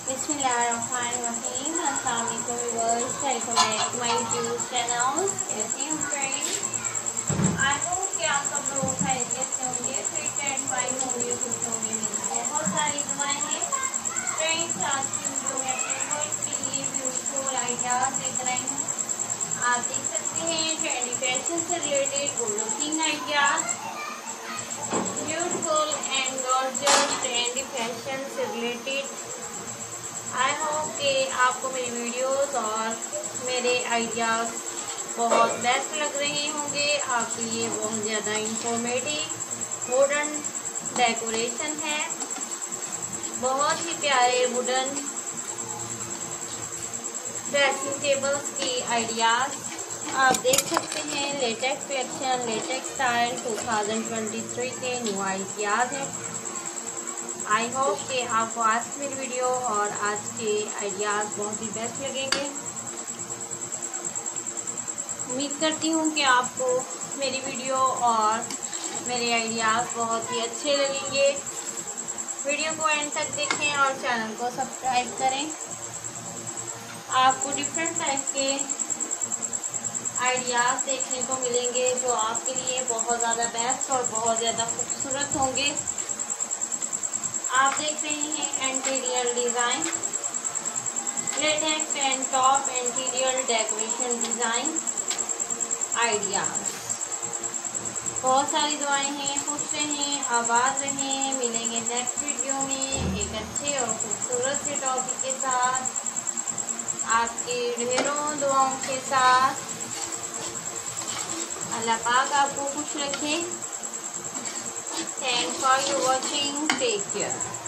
बिस्मिल्लाहिर्रहमानिर्रहीम। अस्सलाम वालेकुम viewers, welcome back to my YouTube channel. कैसे हैं फ्रेंड्स? आई होप कि आप सब लोग खैरियत से होंगे, फिट एंड फाइन होंगे, खुश होंगे। मेरी बहुत सारी दुआएं हैं फ्रेंड्स। आज की वीडियो में अपने वर्क के लिए ब्यूटीफुल आइडियाज लेकर आई हूँ। आप देख सकते हैं ट्रेंडी फैशन से related good looking ideas, beautiful and gorgeous trendy fashion से रिलेटेड। आई होप कि आपको मेरी वीडियोस और मेरे आइडियाज बहुत बेस्ट लग रहे होंगे। आपके लिए बहुत ज़्यादा इंफॉर्मेटिव मॉडर्न डेकोरेशन है, बहुत ही प्यारे वुडन ड्रेसिंग टेबल्स की आइडियाज आप देख सकते हैं। लेटेक्स कलेक्शन, लेटेक्स स्टाइल 2023 के न्यू आइडियाज हैं। आई होप कि आपको आज की मेरी वीडियो और आज के आइडियाज़ बहुत ही बेस्ट लगेंगे। उम्मीद करती हूँ कि आपको मेरी वीडियो और मेरे आइडियाज़ बहुत ही अच्छे लगेंगे। वीडियो को एंड तक देखें और चैनल को सब्सक्राइब करें। आपको डिफरेंट टाइप के आइडियाज़ देखने को मिलेंगे जो आपके लिए बहुत ज़्यादा बेस्ट और बहुत ज़्यादा खूबसूरत होंगे। आप देख रहे हैं interior design, latest and top interior decoration design ideas. बहुत सारी दुआएं हैं, खुश रहें, आबाद रहें। मिलेंगे नेक्स्ट वीडियो में एक अच्छे और खूबसूरत से टॉपिक के साथ, आपके ढेरों दुआओं के साथ। अल्लाह पाक आपको खुश रखे। Thanks for your watching. Take care.